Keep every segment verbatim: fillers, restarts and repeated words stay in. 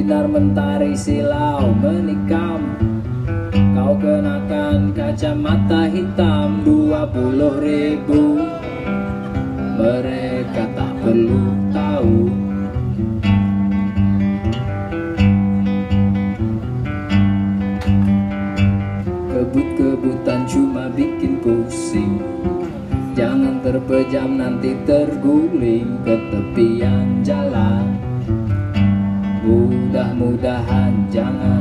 Sinar mentari silau menikam, kau kenakan kacamata hitam. Dua puluh ribu, mereka tak perlu tahu. Kebut-kebutan cuma bikin pusing. Jangan terpejam nanti terguling ke tepian jalan. Mudah-mudahan jangan.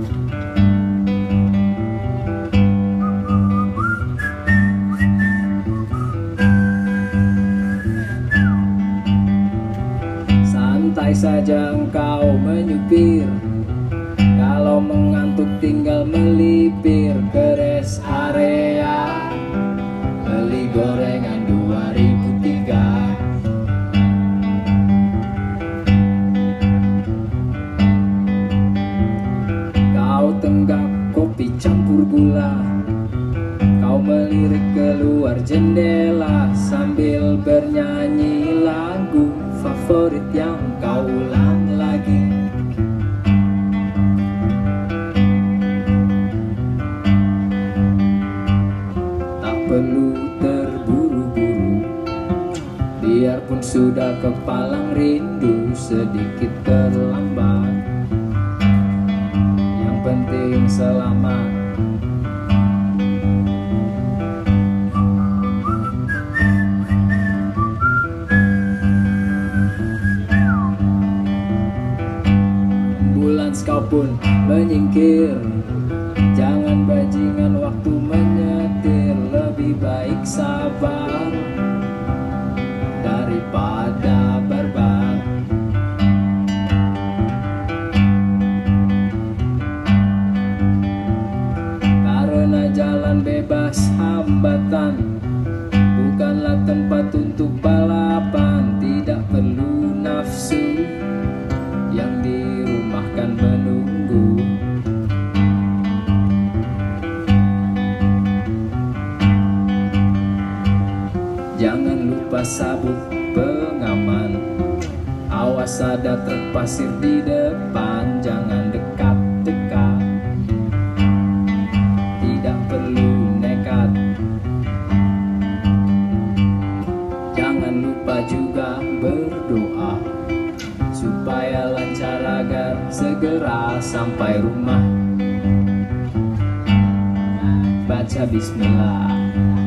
Santai saja engkau menyupir, kalau mengantuk tinggal melipir ke rest area. Beli gorengan dua ribu tiga. Kau tenggak kopi campur gula, kau melirik keluar jendela sambil bernyanyi lagu favorit yang kau ulang lagi. Tak perlu terburu-buru, biarpun sudah kepalang rindu sedikit terlambat. Yang penting selamat. Ambulans kau pun menyingkir, jangan bajingan waktu menyetir. Lebih baik sabar daripada barbar. Karena jalan bebas hambatan bukanlah tempat untuk balapan. Tidak perlu nafsu yang dirumahkan menunggu. Jangan lupa sabuk pengaman, awas ada truk pasir di depan. Jangan dekat-dekat, tidak perlu nekat. Jangan lupa juga berdoa supaya lancar agar segera sampai rumah. Baca bismillah.